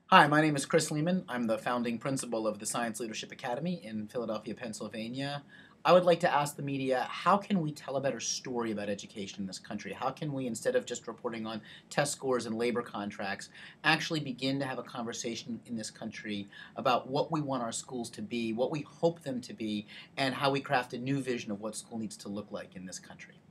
Hi, my name is Chris Lehman. I'm the founding principal of the Science Leadership Academy in Philadelphia, Pennsylvania. I would like to ask the media, how can we tell a better story about education in this country? How can we, instead of just reporting on test scores and labor contracts, actually begin to have a conversation in this country about what we want our schools to be, what we hope them to be, and how we craft a new vision of what school needs to look like in this country?